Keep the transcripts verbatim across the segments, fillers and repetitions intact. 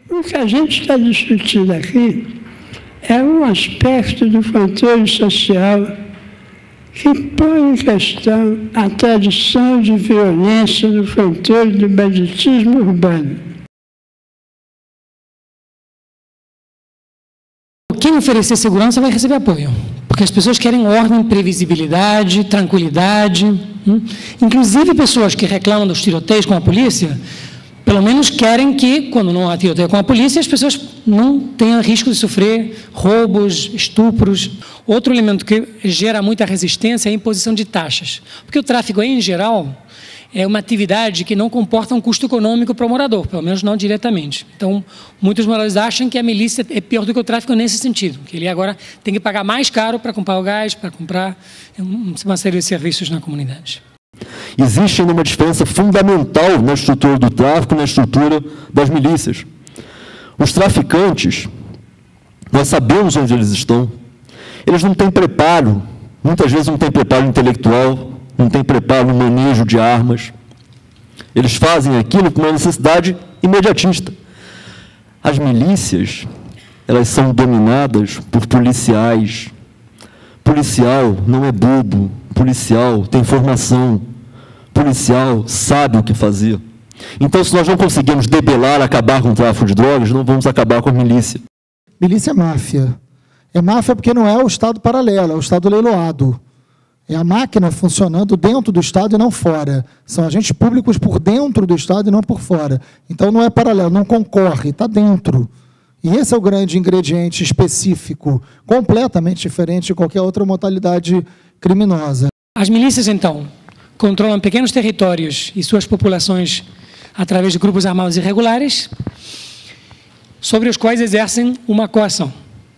O que a gente está discutindo aqui é um aspecto do controle social que põe em questão a tradição de violência no controle do banditismo urbano. Quem oferecer segurança vai receber apoio, porque as pessoas querem ordem, previsibilidade, tranquilidade. Hum? Inclusive, pessoas que reclamam dos tiroteios com a polícia, pelo menos querem que, quando não há tiroteio com a polícia, as pessoas não tenham risco de sofrer roubos, estupros. Outro elemento que gera muita resistência é a imposição de taxas, porque o tráfico, em geral, é uma atividade que não comporta um custo econômico para o morador, pelo menos não diretamente. Então, muitos moradores acham que a milícia é pior do que o tráfico nesse sentido, que ele agora tem que pagar mais caro para comprar o gás, para comprar uma série de serviços na comunidade. Existe uma diferença fundamental na estrutura do tráfico e na estrutura das milícias. Os traficantes, nós sabemos onde eles estão, eles não têm preparo, muitas vezes não têm preparo intelectual, não têm preparo no manejo de armas. Eles fazem aquilo com uma necessidade imediatista. As milícias, elas são dominadas por policiais. Policial não é bobo, policial tem formação, policial sabe o que fazer. Então, se nós não conseguirmos debelar, acabar com o tráfico de drogas, não vamos acabar com a milícia. Milícia é máfia. É máfia porque não é o Estado paralelo, é o Estado leiloado. É a máquina funcionando dentro do Estado e não fora. São agentes públicos por dentro do Estado e não por fora. Então, não é paralelo, não concorre, está dentro. E esse é o grande ingrediente específico, completamente diferente de qualquer outra modalidade criminosa. As milícias, então, controlam pequenos territórios e suas populações através de grupos armados irregulares, sobre os quais exercem uma coação.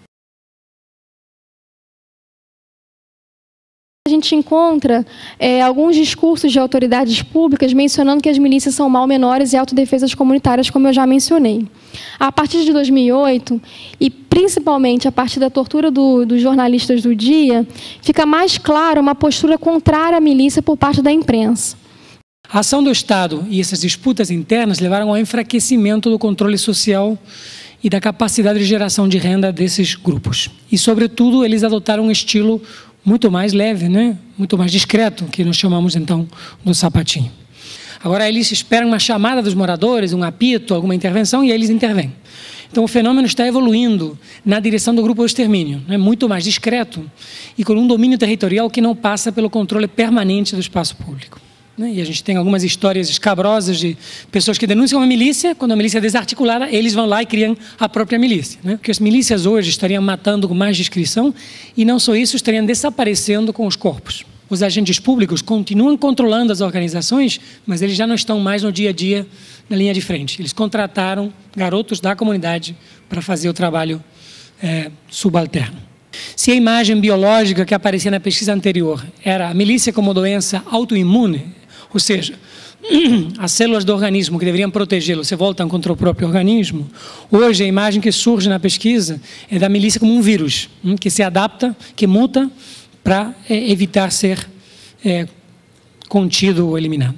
A gente encontra é, alguns discursos de autoridades públicas mencionando que as milícias são mal menores e autodefesas comunitárias, como eu já mencionei. A partir de dois mil e oito, e principalmente a partir da tortura do, dos jornalistas do Dia, fica mais clara uma postura contrária à milícia por parte da imprensa. A ação do Estado e essas disputas internas levaram ao enfraquecimento do controle social e da capacidade de geração de renda desses grupos. E, sobretudo, eles adotaram um estilo muito mais leve, né? Muito mais discreto, que nós chamamos, então, do sapatinho. Agora, eles esperam uma chamada dos moradores, um apito, alguma intervenção, e aí eles intervêm. Então, o fenômeno está evoluindo na direção do grupo do extermínio, né? Muito mais discreto e com um domínio territorial que não passa pelo controle permanente do espaço público. E a gente tem algumas histórias escabrosas de pessoas que denunciam a milícia, quando a milícia é desarticulada, eles vão lá e criam a própria milícia. Né? Porque as milícias hoje estariam matando com mais discrição e não só isso, estariam desaparecendo com os corpos. Os agentes públicos continuam controlando as organizações, mas eles já não estão mais no dia a dia na linha de frente. Eles contrataram garotos da comunidade para fazer o trabalho é, subalterno. Se a imagem biológica que aparecia na pesquisa anterior era a milícia como doença autoimune, ou seja, as células do organismo que deveriam protegê-lo se voltam contra o próprio organismo, hoje a imagem que surge na pesquisa é da milícia como um vírus, que se adapta, que muta para é, evitar ser é, contido ou eliminado.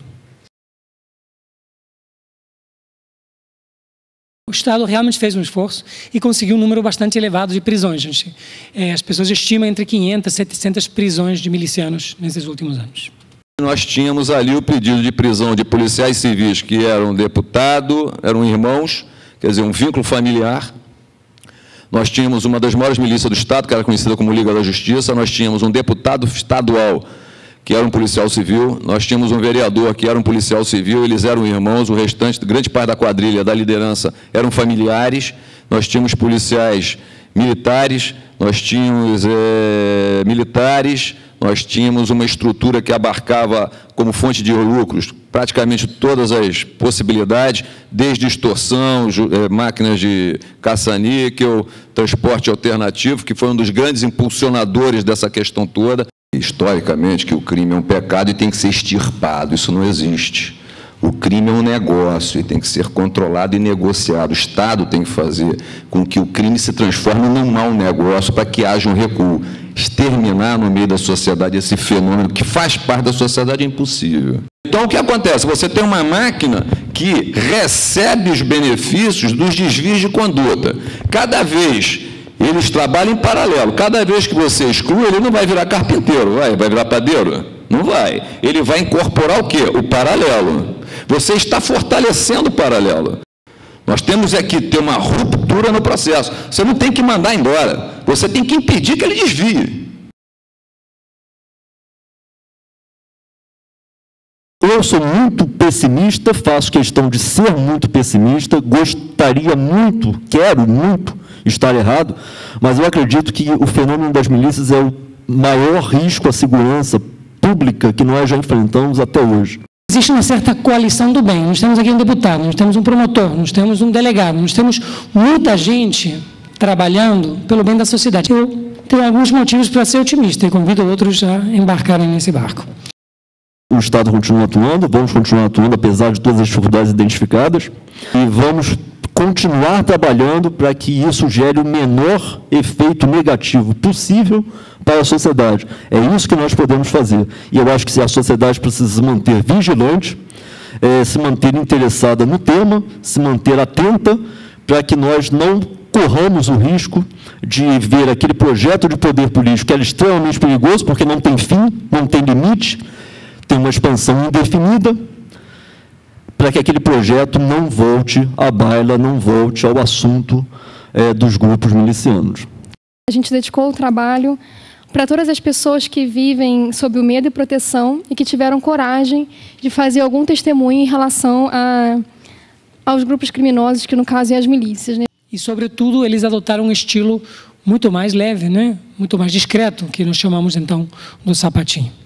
O Estado realmente fez um esforço e conseguiu um número bastante elevado de prisões. Gente. É, as pessoas estimam entre quinhentas e setecentas prisões de milicianos nesses últimos anos. Nós tínhamos ali o pedido de prisão de policiais civis que eram deputado, eram irmãos, quer dizer, um vínculo familiar. Nós tínhamos uma das maiores milícias do Estado, que era conhecida como Liga da Justiça. Nós tínhamos um deputado estadual, que era um policial civil. Nós tínhamos um vereador, que era um policial civil. Eles eram irmãos, o restante, grande parte da quadrilha, da liderança, eram familiares. Nós tínhamos policiais militares, nós tínhamos é, militares, nós tínhamos uma estrutura que abarcava como fonte de lucros praticamente todas as possibilidades, desde extorsão, é, máquinas de caça-níquel, transporte alternativo, que foi um dos grandes impulsionadores dessa questão toda. Historicamente, que o crime é um pecado e tem que ser extirpado, isso não existe. O crime é um negócio e tem que ser controlado e negociado. O Estado tem que fazer com que o crime se transforme num mau negócio para que haja um recuo. exterminar no meio da sociedade esse fenômeno que faz parte da sociedade é impossível. Então, o que acontece? Você tem uma máquina que recebe os benefícios dos desvios de conduta. Cada vez eles trabalham em paralelo. Cada vez que você exclui, ele não vai virar carpinteiro, vai? Vai virar padeiro? Não vai. Ele vai incorporar o quê? O paralelo. Você está fortalecendo o paralelo. Nós temos é que ter uma ruptura no processo. Você não tem que mandar embora. Você tem que impedir que ele desvie. Eu sou muito pessimista, faço questão de ser muito pessimista, gostaria muito, quero muito estar errado, mas eu acredito que o fenômeno das milícias é o maior risco à segurança pública que nós já enfrentamos até hoje. Existe uma certa coalição do bem. Nós temos aqui um deputado, nós temos um promotor, nós temos um delegado, nós temos muita gente trabalhando pelo bem da sociedade. Eu tenho alguns motivos para ser otimista e convido outros a embarcarem nesse barco. O Estado continua atuando, vamos continuar atuando, apesar de todas as dificuldades identificadas, e vamos continuar trabalhando para que isso gere o menor efeito negativo possível para a sociedade. É isso que nós podemos fazer. E eu acho que a sociedade precisa se manter vigilante, é, se manter interessada no tema, se manter atenta, para que nós não corramos o risco de ver aquele projeto de poder político que é extremamente perigoso, porque não tem fim, não tem limite, tem uma expansão indefinida, para que aquele projeto não volte à baila, não volte ao assunto é, dos grupos milicianos. A gente dedicou o trabalho para todas as pessoas que vivem sob o medo e proteção e que tiveram coragem de fazer algum testemunho em relação a, aos grupos criminosos, que no caso é as milícias, né? E, sobretudo, eles adotaram um estilo muito mais leve, né? Muito mais discreto, que nós chamamos, então, do sapatinho.